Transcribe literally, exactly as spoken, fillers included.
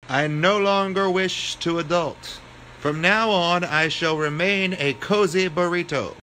I no longer wish to adult. From now on, I shall remain a cozy burrito.